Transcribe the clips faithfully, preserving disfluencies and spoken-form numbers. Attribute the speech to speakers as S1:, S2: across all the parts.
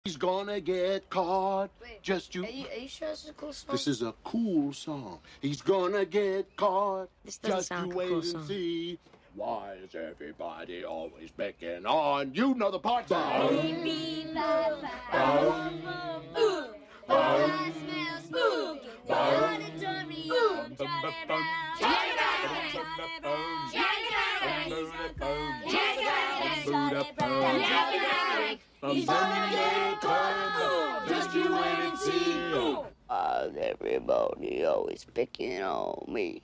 S1: He's gonna get caught.
S2: Wait,
S1: Just you.
S2: Are you, are you sure this is a cool song?
S1: This is a cool song. He's gonna get caught.
S2: This doesn't
S1: Just
S2: sound
S1: you
S2: like a
S1: wait
S2: cool
S1: and
S2: song.
S1: see. Why is everybody always picking on? You know the part.
S3: Baby, bye, bye. Ooh, I smell spooky. The auditorium. Jolly Brown. Jolly Brown. Jolly Brown. Jolly Brown. Jolly Brown. Jolly Brown. He's gonna get caught. Just you wait and see.
S4: Why is everybody always picking on me?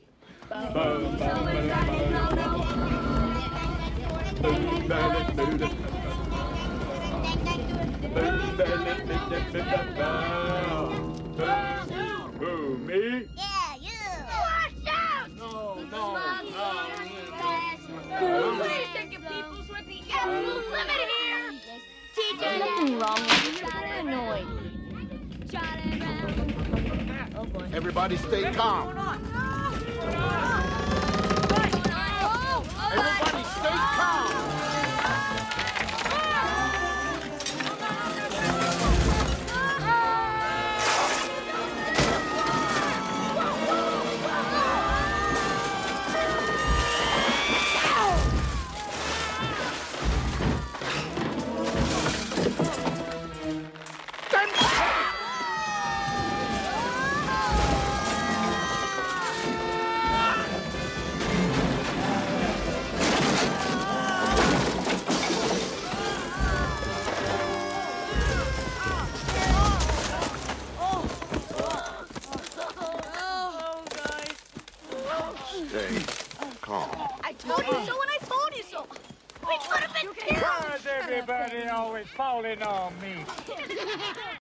S5: Who, me?
S3: Yeah, you. Watch out!
S1: No, no, no.
S3: Please take your peoples with the absolute limit here. Teacher,
S4: Nothing wrong with you. You're annoyed.
S3: Oh boy.
S1: Everybody stay calm. Everybody stay calm. Stay calm.
S3: I told you so and I told you so. We could have been killed.
S5: Why is everybody always falling on me?